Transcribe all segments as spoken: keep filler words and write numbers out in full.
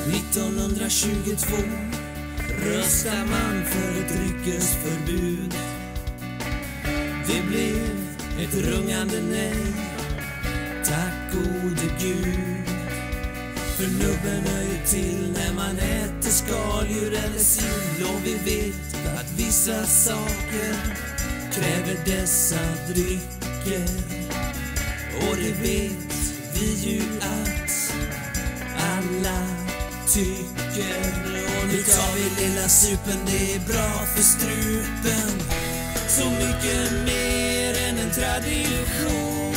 nittonhundratjugotvå röstar man för ett dryckesförbud. Det blev ett rungande nej, tack gode Gud. För nubben hör ju till när man äter skaldjur eller sill. Och vi vet att vissa saker kräver dessa drycker. Och det vet vi ju att alla tycker. Och nu tar vi lilla supen, det är bra för strupen. Så mycket mer än en tradition.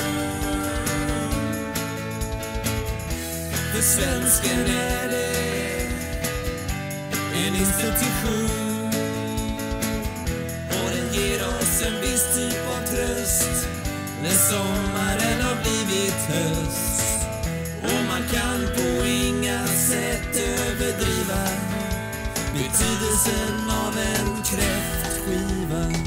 För svensken är det en institution. Och den ger oss en viss typ av tröst när sommaren har blivit höst. Och man kan på inga sätt överdriva betydelsen av en kräftskiva.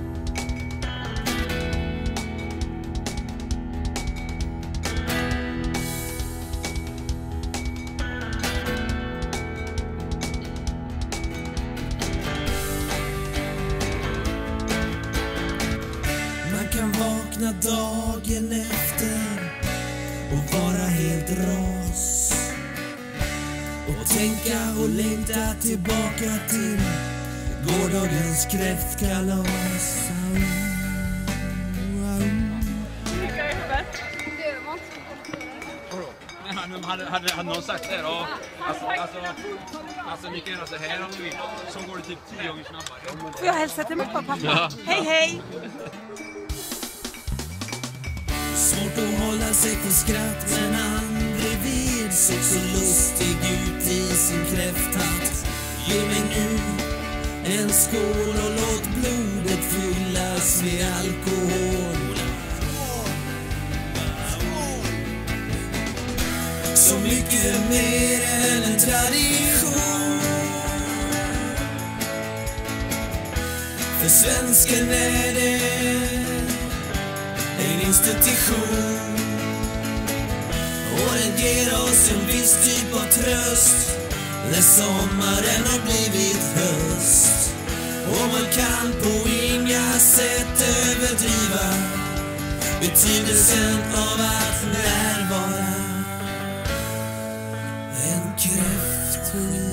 Man kan vakna dagen efter och vara helt ras och tänka och längta tillbaka till gårdagens kräftkalas. Hade, hade, hade någon sagt det då? Alltså, alltså, alltså ni kan göra så här om ni vill. Så går det typ tio gånger snabbare. Får jag hälsa till mamma och pappa? Ja. Hej hej! Svårt att hålla sig för skratt, men han bredvid såg så lustig ut i sin kräfthatt. Ge mig nu en skål och låt blodet fyllas med alkohol. Så mycket mer än en tradition. För svensken är det en institution. Och den ger oss en viss typ av tröst när sommaren har blivit höst. Och man kan på inga sätt överdriva betydelsen av att närvara en kräftskiva.